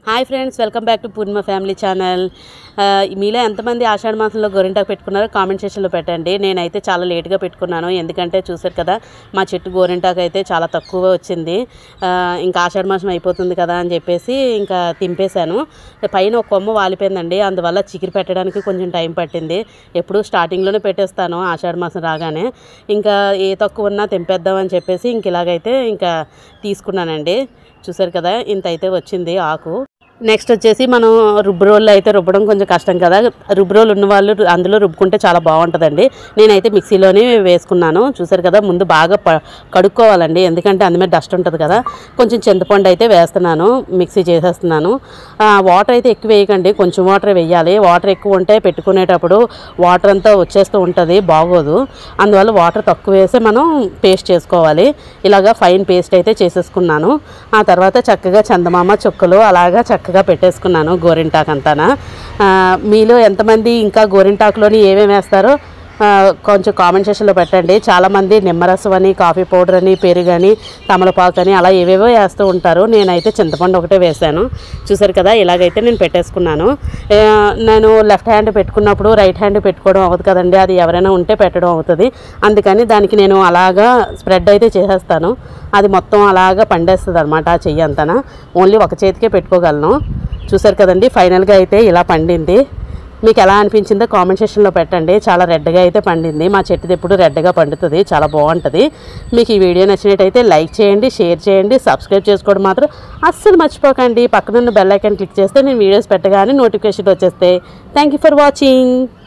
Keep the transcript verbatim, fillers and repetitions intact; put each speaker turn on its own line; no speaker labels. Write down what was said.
Hi friends, welcome back to Purnima family channel. మీలో ఎంతమంది ఆషాఢ మాసంలో గోరింటాకు పెట్టుకున్నారో కామెంట్ సెక్షన్లో పెట్టండి. నేనైతే చాలా లేట్గా పెట్టుకున్నాను, ఎందుకంటే చూసారు కదా మా చెట్టు గోరింటాకు అయితే చాలా తక్కువ వచ్చింది. ఇంకా ఆషాఢ మాసం అయిపోతుంది కదా అని చెప్పేసి ఇంకా తింపేశాను. పైన ఒక కొమ్మ వాలిపోయిందండి, అందువల్ల చికిరి పెట్టడానికి కొంచెం టైం పట్టింది. ఎప్పుడు స్టార్టింగ్లోనే పెట్టేస్తాను ఆషాఢ మాసం రాగానే. ఇంకా ఏ తక్కువ ఉన్నా తెంపేద్దామని చెప్పేసి ఇంక ఇలాగైతే ఇంకా తీసుకున్నానండి. చూసారు కదా, ఇంత అయితే వచ్చింది ఆకు. నెక్స్ట్ వచ్చేసి మనం రుబ్బురోళ్ళు అయితే రుబ్బడం కొంచెం కష్టం కదా, రుబ్బురోళ్ళు ఉన్న వాళ్ళు అందులో రుబ్బుకుంటే చాలా బాగుంటుందండి. నేనైతే మిక్సీలోనే వేసుకున్నాను. చూసారు కదా, ముందు బాగా ప కడుక్కోవాలండి, ఎందుకంటే అందులో డస్ట్ ఉంటుంది కదా. కొంచెం చింతపండు అయితే వేస్తున్నాను, మిక్సీ చేసేస్తున్నాను. వాటర్ అయితే ఎక్కువ వేయకండి, కొంచెం వాటర్ వేయాలి. వాటర్ ఎక్కువ ఉంటే పెట్టుకునేటప్పుడు వాటర్ అంతా వచ్చేస్తూ ఉంటుంది, బాగోదు. అందువల్ల వాటర్ తక్కువ వేసి మనం పేస్ట్ చేసుకోవాలి. ఇలాగా ఫైన్ పేస్ట్ అయితే చేసేసుకున్నాను. ఆ తర్వాత చక్కగా చందమామ చుక్కలు అలాగా చక్కగా పెట్టేసుకున్నాను గోరింటాకు అంతానా. మీలో ఎంతమంది ఇంకా గోరింటాకులోని ఏమేమి వేస్తారో కొంచెం కామెంట్ సెక్షన్లో పెట్టండి. చాలామంది నిమ్మరసం అని, కాఫీ పౌడర్ అని, పెరుగు అని, తమలపాకు అని అలా ఏవేవో వేస్తూ ఉంటారు. నేనైతే చింతపండు ఒకటే వేసాను. చూసారు కదా, ఇలాగైతే నేను పెట్టేసుకున్నాను. నేను లెఫ్ట్ హ్యాండ్ పెట్టుకున్నప్పుడు రైట్ హ్యాండ్ పెట్టుకోవడం అవ్వదు కదండి, అది ఎవరైనా ఉంటే పెట్టడం అవుతుంది. అందుకని దానికి నేను అలాగా స్ప్రెడ్ అయితే చేసేస్తాను. అది మొత్తం అలాగా పండేస్తుంది అనమాట ఆ చెయ్యి అంతనా. ఓన్లీ ఒక చేతికే పెట్టుకోగలను. చూసారు కదండి, ఫైనల్గా అయితే ఇలా పండింది. మీకు ఎలా అనిపించిందో కామెంట్ సెక్షన్లో పెట్టండి. చాలా రెడ్గా అయితే పండింది. మా చెట్టుది ఎప్పుడు రెడ్గా పండుతుంది, చాలా బాగుంటుంది. మీకు ఈ వీడియో నచ్చినట్టయితే లైక్ చేయండి, షేర్ చేయండి, సబ్స్క్రైబ్ చేసుకోవడం మాత్రం అస్సలు మర్చిపోకండి. పక్కనున్న బెల్ ఐకాన్ క్లిక్ చేస్తే నేను వీడియోస్ పెట్టగానే నోటిఫికేషన్ వచ్చేస్తాయి. Thank you for watching.